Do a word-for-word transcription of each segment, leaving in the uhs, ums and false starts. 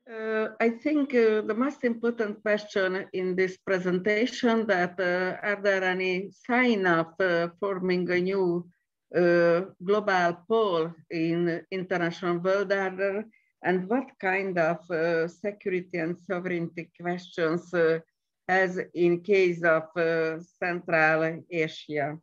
Uh, I think uh, the most important question in this presentation that uh, are there any sign of uh, forming a new uh, global pole in international world order, and what kind of uh, security and sovereignty questions uh, as in case of uh, Central Asia?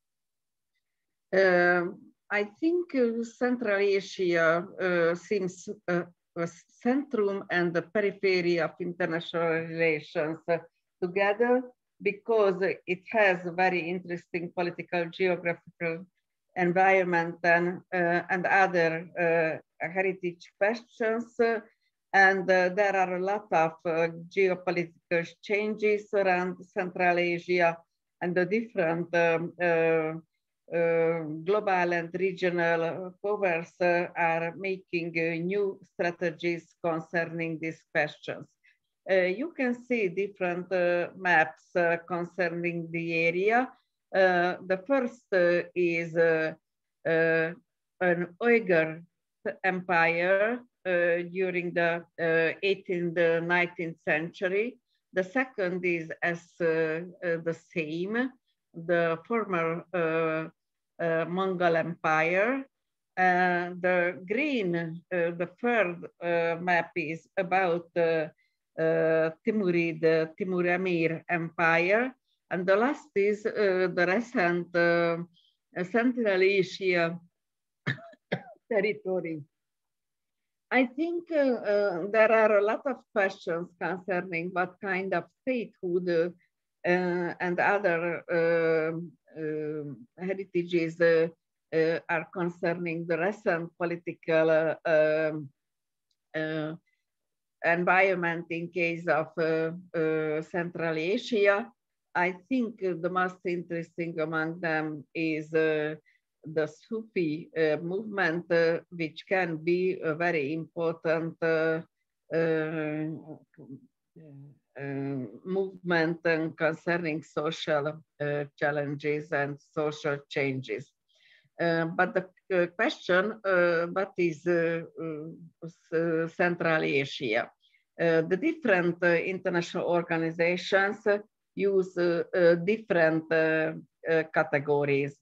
Uh, I think uh, Central Asia uh, seems uh, a centrum and the periphery of international relations uh, together, because it has a very interesting political, geographical environment and, uh, and other uh, heritage questions. Uh, and uh, there are a lot of uh, geopolitical changes around Central Asia, and the different um, uh, Uh, global and regional powers uh, are making uh, new strategies concerning these questions. Uh, you can see different uh, maps uh, concerning the area. Uh, the first uh, is uh, uh, an Uyghur empire uh, during the uh, eighteenth, nineteenth century. The second is as uh, uh, the same, the former uh, uh, Mongol Empire. Uh, the green, uh, the third uh, map is about the uh, Timurid, uh, Timur Emir Empire. And the last is uh, the recent uh, Central Asia territory. I think uh, uh, there are a lot of questions concerning what kind of statehood uh, Uh, and other uh, uh, heritages uh, uh, are concerning the recent political uh, um, uh, environment in case of uh, uh, Central Asia. I think the most interesting among them is uh, the Sufi uh, movement, uh, which can be a very important uh, uh, Uh, movement and concerning social uh, challenges and social changes. Uh, but the uh, question, uh, what is uh, uh, Central Asia? Uh, the different uh, international organizations use uh, uh, different uh, uh, categories.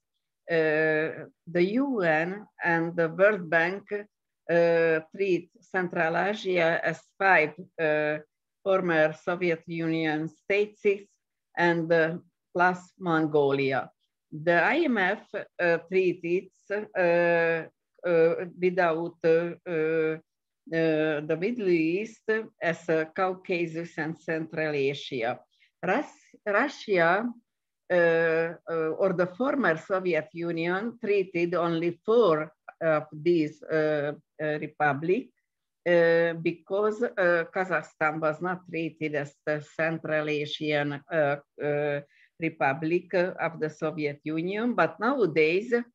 Uh, the U N and the World Bank uh, treat Central Asia as five uh, former Soviet Union states and uh, plus Mongolia. The I M F uh, treated uh, uh, without uh, uh, the Middle East as uh, Caucasus and Central Asia. Rus Russia uh, uh, or the former Soviet Union treated only four of these uh, uh, republics. Uh, because uh, Kazakhstan was not treated as the Central Asian uh, uh, Republic of the Soviet Union, but nowadays uh,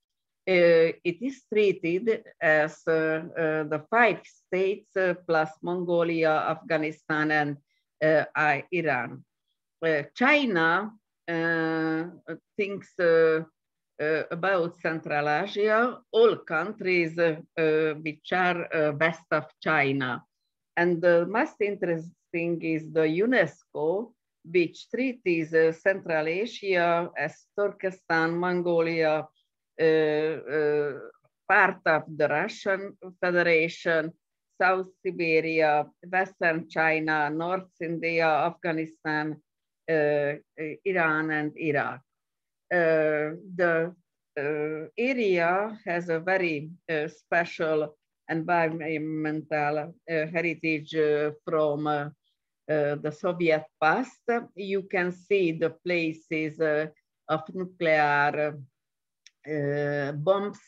it is treated as uh, uh, the five states uh, plus Mongolia, Afghanistan, and uh, Iran. Uh, China uh, thinks uh, Uh, about Central Asia, all countries uh, uh, which are uh, west of China. And the most interesting is the UNESCO, which treats uh, Central Asia as Turkestan, Mongolia, uh, uh, part of the Russian Federation, South Siberia, Western China, North India, Afghanistan, uh, Iran, and Iraq. Uh, the uh, area has a very uh, special environmental uh, heritage uh, from uh, uh, the Soviet past. You can see the places uh, of nuclear uh, bombs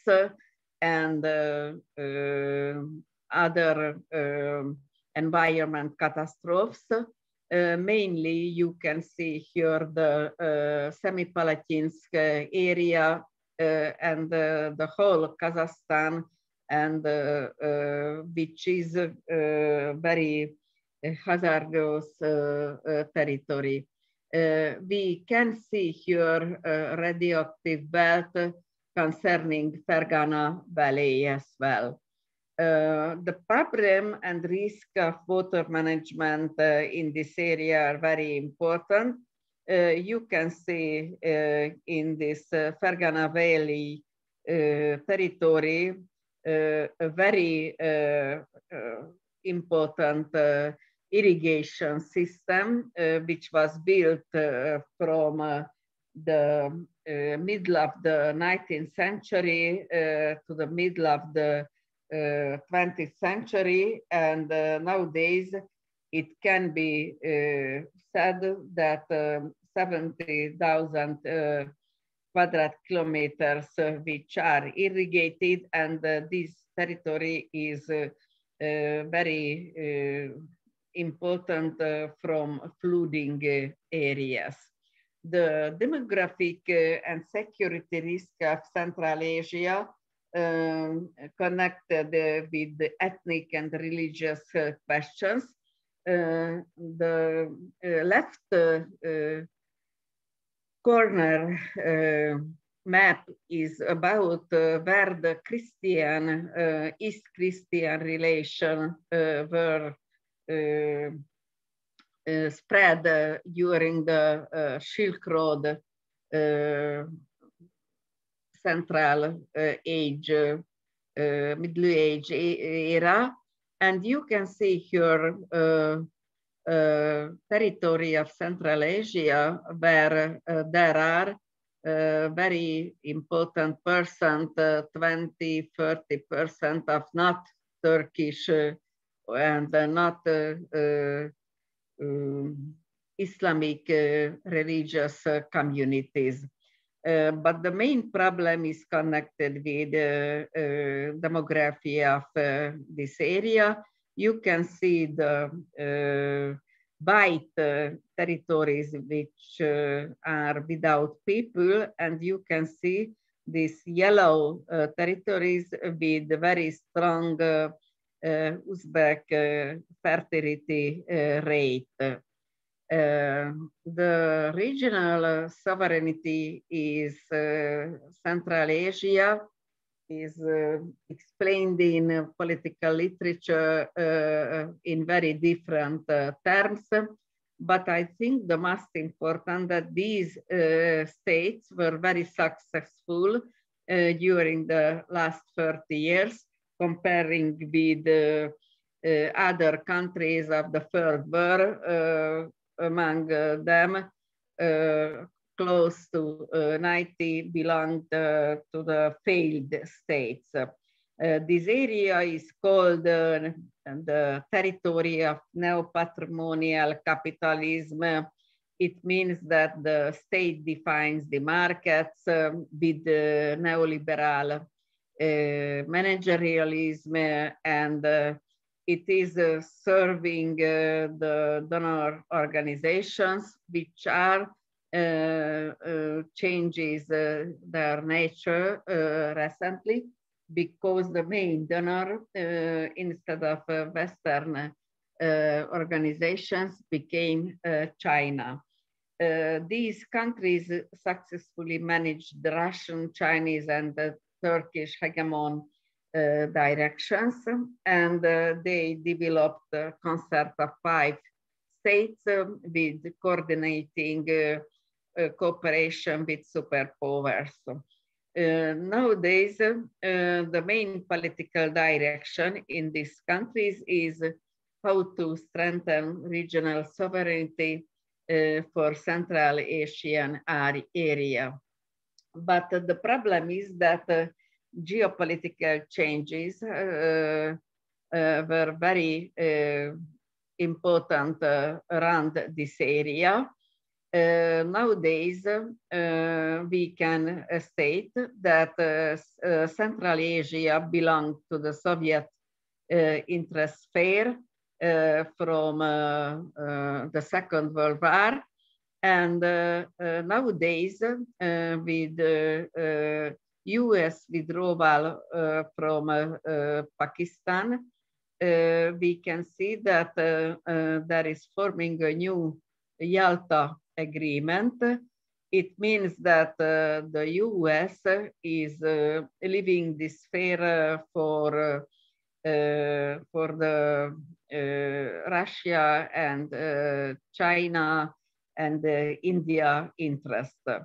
and uh, uh, other uh, environment catastrophes. Uh, mainly, you can see here the uh, Semipalatinsk area uh, and uh, the whole Kazakhstan, and uh, uh, which is a uh, very hazardous uh, uh, territory. Uh, we can see here a radioactive belt concerning Fergana Valley as well. Uh, the problem and risk of water management uh, in this area are very important. Uh, you can see uh, in this uh, Fergana Valley uh, territory uh, a very uh, uh, important uh, irrigation system, uh, which was built uh, from uh, the uh, middle of the nineteenth century uh, to the middle of the uh, twentieth century, and uh, nowadays it can be uh, said that um, seventy thousand uh, quadrat kilometers uh, which are irrigated, and uh, this territory is uh, uh, very uh, important uh, from flooding uh, areas. The demographic uh, and security risk of Central Asia um, connected uh, with the ethnic and religious uh, questions. Uh, the uh, left uh, uh, corner uh, map is about uh, where the Christian, uh, East Christian relation uh, were uh, uh, spread uh, during the uh, Silk Road uh, Central uh, Age, uh, uh, Middle Age era. And you can see here uh, uh, territory of Central Asia where uh, there are uh, very important percent, uh, twenty, thirty percent of not Turkish uh, and uh, not uh, uh, um, Islamic uh, religious uh, communities. Uh, but the main problem is connected with the uh, uh, demography of uh, this area. You can see the uh, white uh, territories which uh, are without people, and you can see these yellow uh, territories with very strong uh, uh, Uzbek uh, fertility uh, rate. Uh, the regional uh, sovereignty is uh, Central Asia, is uh, explained in uh, political literature uh, in very different uh, terms. But I think the most important that these uh, states were very successful uh, during the last thirty years, comparing with uh, uh, other countries of the third world. Uh, among uh, them, uh, close to uh, ninety belonged uh, to the failed states. Uh, this area is called uh, the territory of neo-patrimonial capitalism. It means that the state defines the markets uh, with the neoliberal uh, managerialism, and uh, it is uh, serving uh, the donor organizations, which are uh, uh, changes uh, their nature uh, recently, because the main donor, uh, instead of uh, Western uh, organizations, became uh, China. Uh, these countries successfully managed the Russian, Chinese, and the Turkish hegemon Uh, directions, and uh, they developed the concept of five states uh, with coordinating uh, uh, cooperation with superpowers. Uh, nowadays, uh, the main political direction in these countries is how to strengthen regional sovereignty uh, for Central Asian area. But uh, the problem is that uh, geopolitical changes uh, uh, were very uh, important uh, around this area. Uh, nowadays, uh, we can uh, state that uh, uh, Central Asia belonged to the Soviet uh, interest sphere uh, from uh, uh, the Second World War. And uh, uh, nowadays, uh, with uh, U S withdrawal uh, from uh, uh, Pakistan, uh, we can see that uh, uh, there is forming a new Yalta agreement. It means that uh, the U S is uh, leaving this sphere uh, for uh, uh, for the uh, Russia and uh, China and uh, India interest. Uh,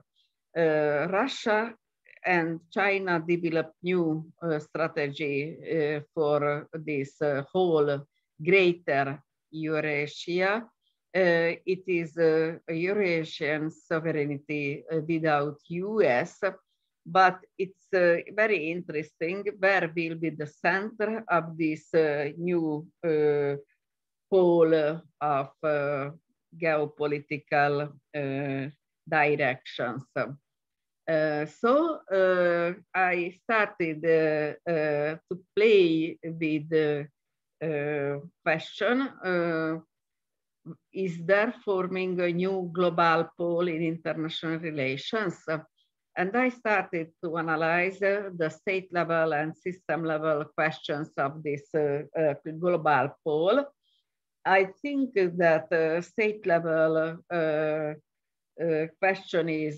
Russia and China developed new uh, strategy uh, for this uh, whole greater Eurasia. Uh, it is uh, a Eurasian sovereignty uh, without U S, but it's uh, very interesting where will be the center of this uh, new uh, pole of uh, geopolitical uh, directions. Uh, so uh, I started uh, uh, to play with the uh, question, uh, is there forming a new global pole in international relations? And I started to analyze uh, the state level and system level questions of this uh, uh, global pole. I think that uh, state level uh, uh, question is,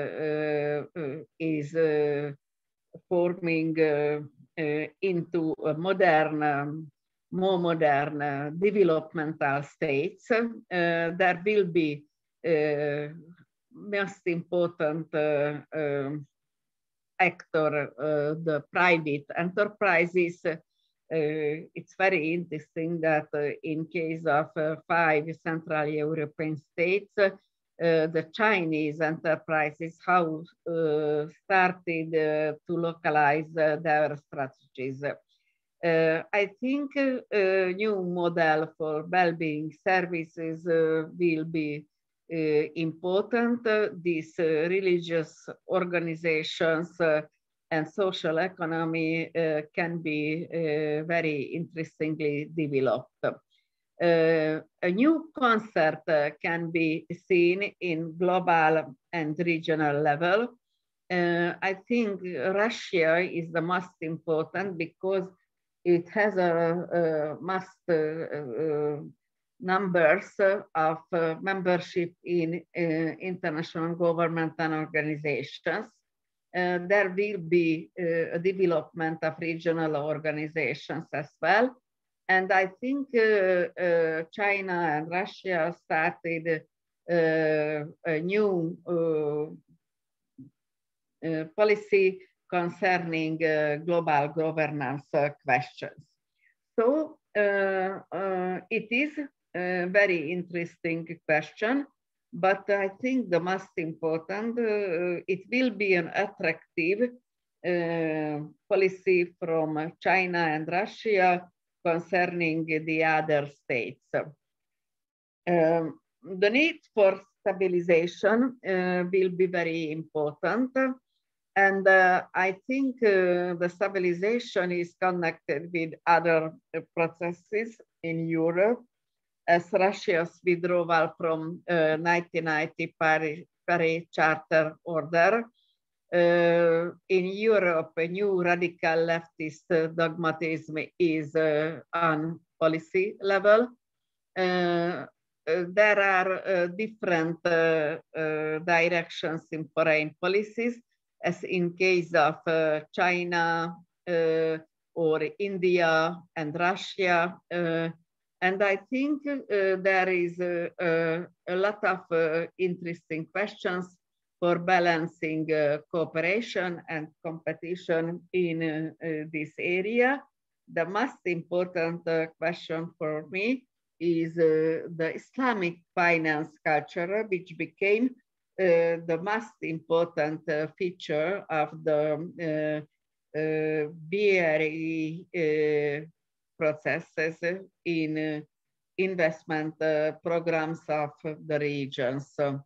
uh, uh, is uh, forming uh, uh, into a modern, um, more modern uh, developmental states. Uh, there will be uh, most important uh, um, actor, uh, the private enterprises. Uh, it's very interesting that uh, in case of uh, five Central European states, uh, the Chinese enterprises how uh, started uh, to localize uh, their strategies. Uh, I think uh, a new model for well-being services uh, will be uh, important. Uh, these uh, religious organizations uh, and social economy uh, can be uh, very interestingly developed. Uh, a new concept uh, can be seen in global and regional level. Uh, I think Russia is the most important because it has a, a most uh, uh, numbers of uh, membership in uh, international government and organizations. Uh, there will be uh, a development of regional organizations as well. And I think uh, uh, China and Russia started uh, a new uh, uh, policy concerning uh, global governance uh, questions. So uh, uh, it is a very interesting question, but I think the most important, uh, it will be an attractive uh, policy from China and Russia concerning the other states. Um, the need for stabilization uh, will be very important. And uh, I think uh, the stabilization is connected with other uh, processes in Europe, as Russia's withdrawal from uh, nineteen ninety Paris, Paris Charter Order. Uh, in Europe, a new radical leftist uh, dogmatism is uh, on policy level. Uh, uh, there are uh, different uh, uh, directions in foreign policies, as in case of uh, China uh, or India and Russia. Uh, and I think uh, there is uh, uh, a lot of uh, interesting questions for balancing uh, cooperation and competition in uh, uh, this area. The most important uh, question for me is uh, the Islamic finance culture, which became uh, the most important uh, feature of the uh, uh, B R I uh, processes in uh, investment uh, programs of the regions. So,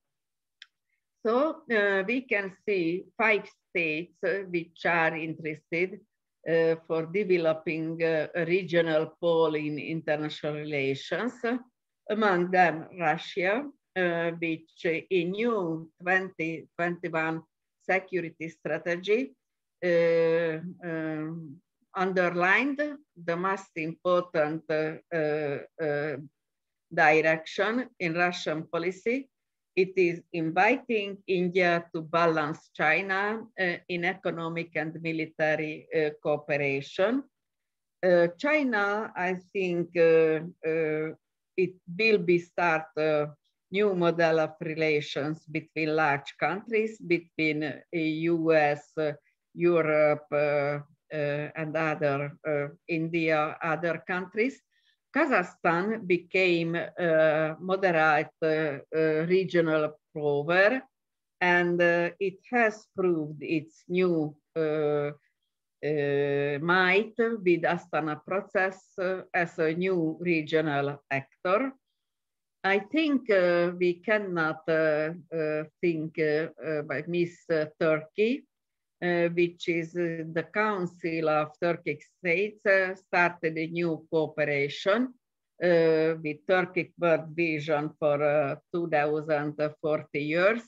So uh, we can see five states uh, which are interested uh, for developing uh, a regional pole in international relations. Among them, Russia, uh, which in new twenty twenty-one security strategy uh, um, underlined the most important uh, uh, direction in Russian policy. It is inviting India to balance China uh, in economic and military uh, cooperation. Uh, China, I think uh, uh, it will be start a new model of relations between large countries, between uh, U S, uh, Europe, uh, uh, and other, uh, India, other countries. Kazakhstan became a moderate uh, uh, regional power, and uh, it has proved its new uh, uh, might with Astana process uh, as a new regional actor. I think uh, we cannot uh, uh, think uh, uh, by Miss uh, Turkey, uh, which is uh, the Council of Turkic States, uh, started a new cooperation uh, with Turkic World Vision for uh, two thousand forty years.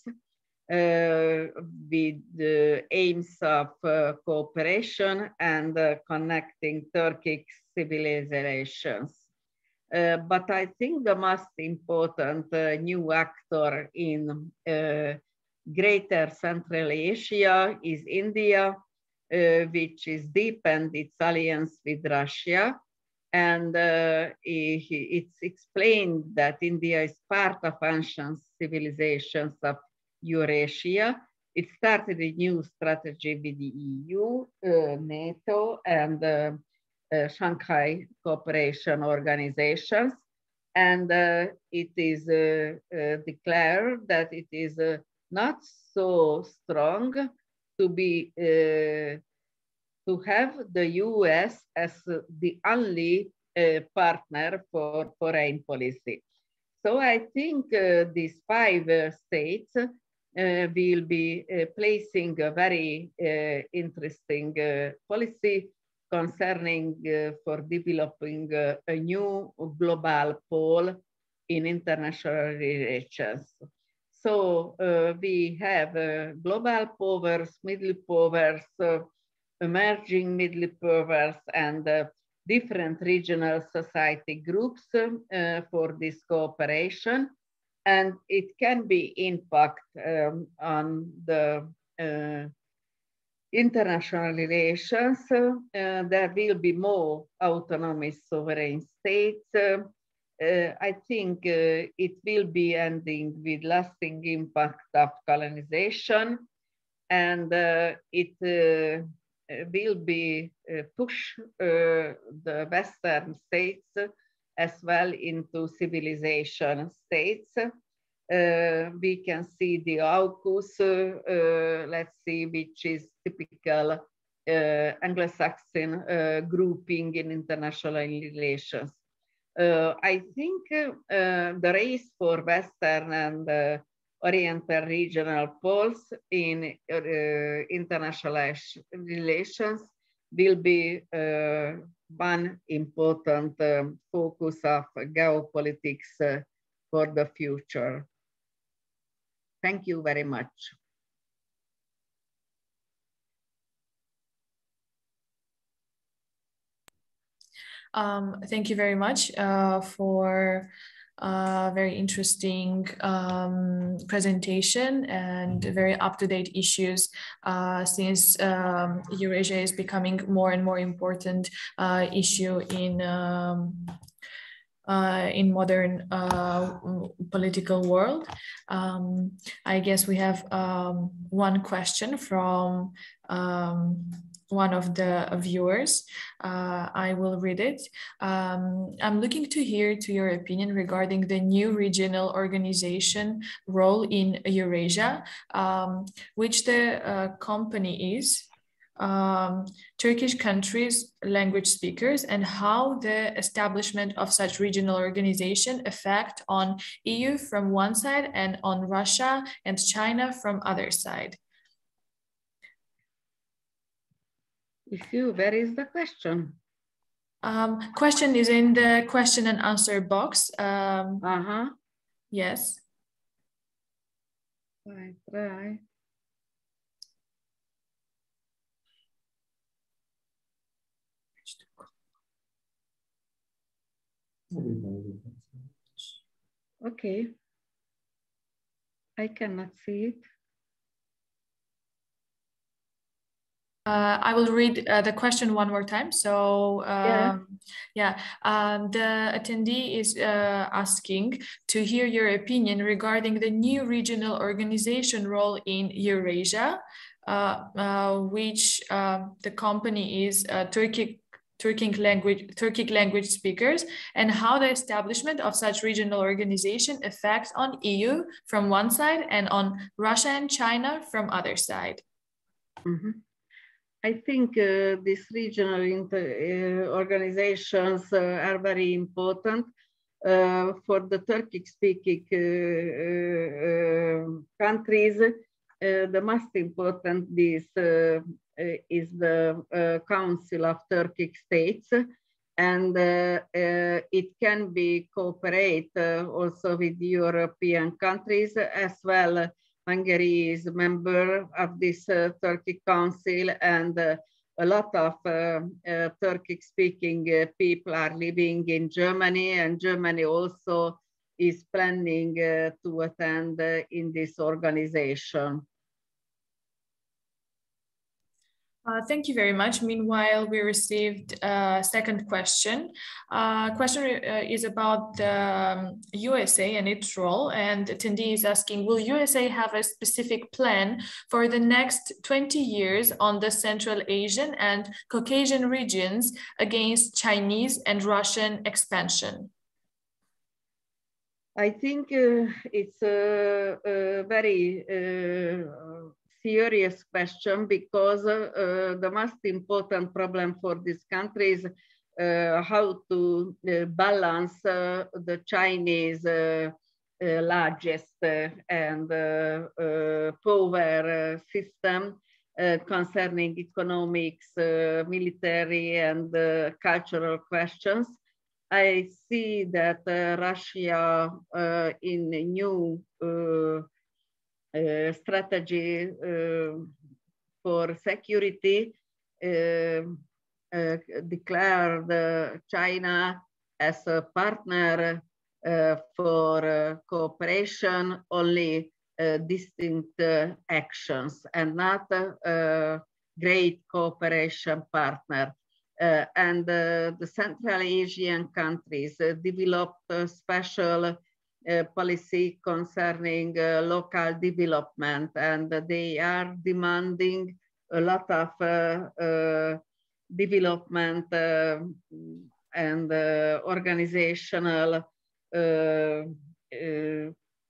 Uh, with the aims of uh, cooperation and uh, connecting Turkic civilizations. Uh, but I think the most important uh, new actor in uh, Greater Central Asia is India, uh, which is deepened its alliance with Russia. And uh, it's explained that India is part of ancient civilizations of Eurasia. It started a new strategy with the E U, uh, NATO, and uh, uh, Shanghai Cooperation Organizations. And uh, it is uh, uh, declared that it is uh, not so strong to be uh, to have the U S as the only uh, partner for foreign policy. So I think uh, these five uh, states uh, will be uh, placing a very uh, interesting uh, policy concerning uh, for developing uh, a new global pole in international relations. So uh, we have uh, global powers, middle powers, uh, emerging middle powers, and uh, different regional society groups uh, for this cooperation. And it can be impact um, on the uh, international relations. Uh, there will be more autonomous sovereign states. Uh, uh, I think uh, it will be ending with lasting impact of colonization, and uh, it uh, will be uh, push uh, the Western states as well into civilization states. Uh, we can see the AUKUS, uh, uh, let's see, which is typical uh, Anglo-Saxon uh, grouping in international relations. Uh, I think uh, the race for Western and uh, Oriental regional poles in uh, international relations will be uh, one important um, focus of geopolitics uh, for the future. Thank you very much. Um, thank you very much uh, for a very interesting um, presentation and very up-to-date issues uh, since um, Eurasia is becoming more and more important uh, issue in um, Uh, in modern uh, political world. Um, I guess we have um, one question from um, one of the viewers. Uh, I will read it. Um, I'm looking to hear to your opinion regarding the new regional organization role in Eurasia, um, which the uh, company is. Um, Turkish countries, language speakers, and how the establishment of such regional organization affect on E U from one side and on Russia and China from other side. If you, where is the question? Um, question is in the question and answer box. Um, uh-huh. Yes. I try. Okay. I cannot see it. Uh, I will read uh, the question one more time. So, um, yeah, yeah. Um, the attendee is uh, asking to hear your opinion regarding the new regional organization role in Eurasia, uh, uh, which uh, the company is uh, Turkic Turkic language, Turkic language speakers, and how the establishment of such regional organization affects on E U from one side and on Russia and China from other side. Mm-hmm. I think uh, these regional uh, organizations uh, are very important uh, for the Turkic-speaking uh, uh, countries. Uh, the most important is, uh, is the uh, Council of Turkic States, and uh, uh, it can be cooperate uh, also with European countries as well. Hungary is a member of this uh, Turkic Council, and uh, a lot of uh, uh, Turkic-speaking uh, people are living in Germany, and Germany also is planning uh, to attend uh, in this organization. Uh, thank you very much. Meanwhile, we received a second question. Uh, question uh, is about the um, U S A and its role, and attendee is asking, will U S A have a specific plan for the next twenty years on the Central Asian and Caucasian regions against Chinese and Russian expansion? I think uh, it's a, a very uh, serious question, because uh, the most important problem for these countries uh, how to uh, balance uh, the Chinese uh, uh, largest uh, and uh, uh, power uh, system uh, concerning economics, uh, military, and uh, cultural questions. I see that uh, Russia uh, in a new uh, uh, strategy uh, for security uh, uh, declared uh, China as a partner uh, for uh, cooperation, only uh, distinct uh, actions, and not a uh, great cooperation partner. Uh, and uh, the Central Asian countries uh, developed a special uh, policy concerning uh, local development, and they are demanding a lot of uh, uh, development uh, and uh, organizational uh, uh,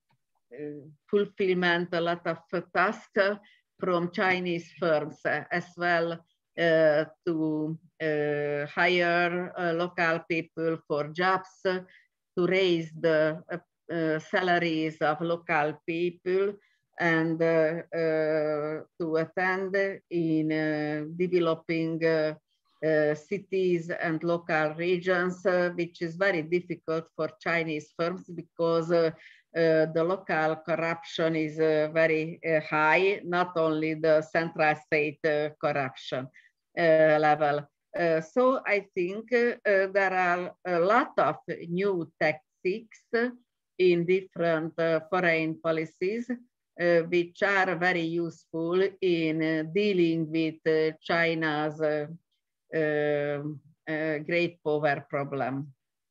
fulfillment, a lot of tasks from Chinese firms uh, as well. Uh, to uh, hire uh, local people for jobs, uh, to raise the uh, uh, salaries of local people, and uh, uh, to attend in uh, developing uh, uh, cities and local regions, uh, which is very difficult for Chinese firms, because uh, Uh, the local corruption is uh, very uh, high, not only the central state uh, corruption uh, level. Uh, so I think uh, there are a lot of new tactics in different uh, foreign policies, uh, which are very useful in uh, dealing with uh, China's uh, uh, uh, great power problem.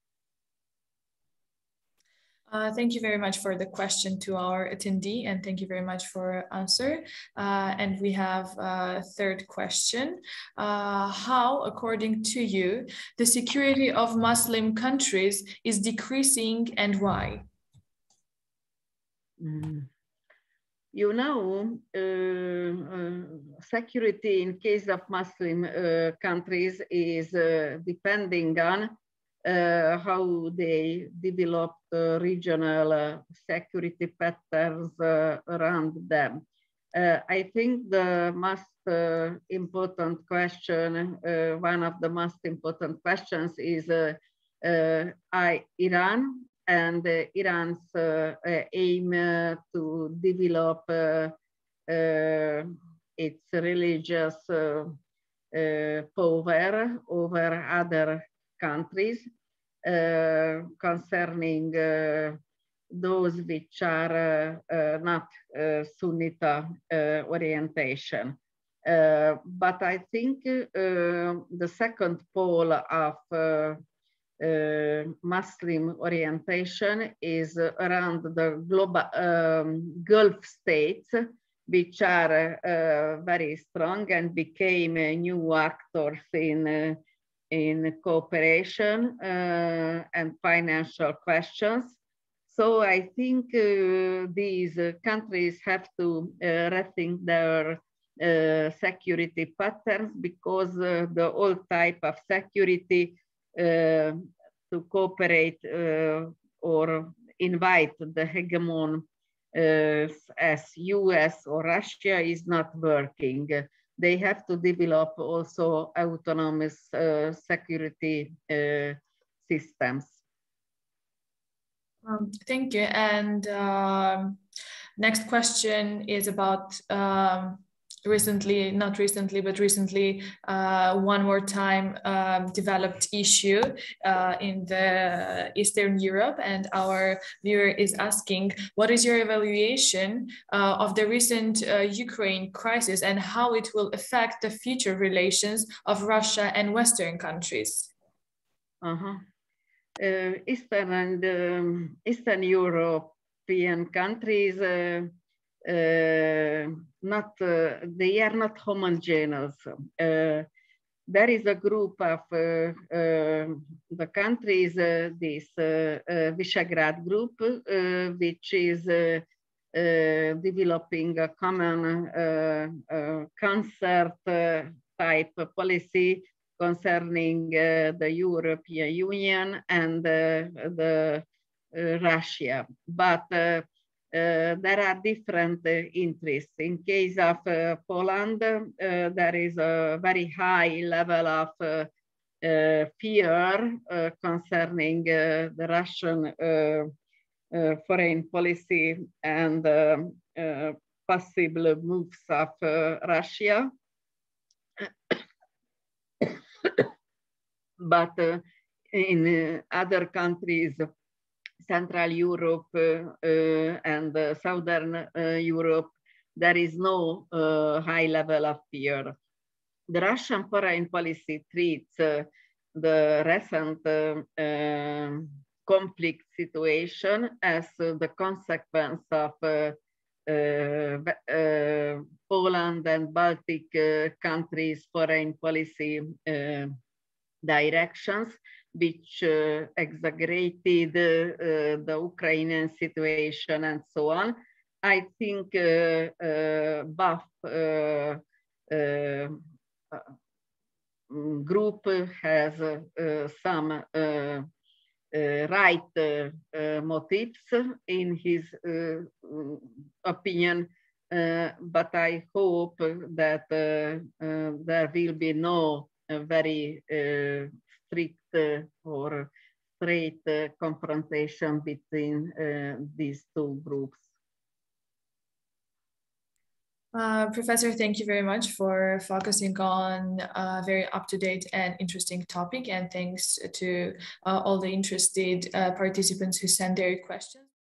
Uh, thank you very much for the question to our attendee, and thank you very much for answer. Uh, and we have a third question. Uh, how, according to you, the security of Muslim countries is decreasing, and why? Mm. You know, uh, uh, security in case of Muslim uh, countries is uh, depending on Uh, how they develop uh, regional uh, security patterns uh, around them. Uh, I think the most uh, important question, uh, one of the most important questions is uh, uh, I, Iran and uh, Iran's uh, uh, aim uh, to develop uh, uh, its religious uh, uh, power over other countries uh, concerning uh, those which are uh, uh, not uh, Sunnita uh, orientation. Uh, but I think uh, the second pole of uh, uh, Muslim orientation is around the global um, Gulf states, which are uh, very strong and became uh, new actors in, uh, in cooperation uh, and financial questions. So I think uh, these uh, countries have to uh, rethink their uh, security patterns, because uh, the old type of security uh, to cooperate uh, or invite the hegemon uh, as U S or Russia is not working. They have to develop also autonomous uh, security uh, systems. Um, thank you. And um, next question is about um, recently, not recently, but recently, uh, one more time um, developed issue uh, in the Eastern Europe. And our viewer is asking, what is your evaluation uh, of the recent uh, Ukraine crisis and how it will affect the future relations of Russia and Western countries? Uh-huh. Uh, Eastern and um, Eastern European countries, uh, uh, not uh, they are not homogeneous. Uh, there is a group of uh, uh, the countries, uh, this uh, uh, Visegrad group, uh, which is uh, uh, developing a common uh, uh, concert uh, type policy concerning uh, the European Union and uh, the uh, Russia. But uh, uh, there are different uh, interests. In case of uh, Poland, uh, there is a very high level of uh, uh, fear uh, concerning uh, the Russian uh, uh, foreign policy and uh, uh, possible moves of uh, Russia. But uh, in uh, other countries, Central Europe uh, uh, and uh, Southern uh, Europe, there is no uh, high level of fear. The Russian foreign policy treats uh, the recent uh, uh, conflict situation as uh, the consequence of uh, uh, uh, Poland and Baltic uh, countries' foreign policy uh, directions, which uh, exaggerated uh, the Ukrainian situation and so on. I think uh, uh, both uh, uh, group has uh, some uh, uh, right uh, uh, motives in his uh, opinion, uh, but I hope that uh, uh, there will be no uh, very uh, strict uh, or straight uh, confrontation between uh, these two groups. Uh, Professor, thank you very much for focusing on a very up-to-date and interesting topic, and thanks to uh, all the interested uh, participants who sent their questions.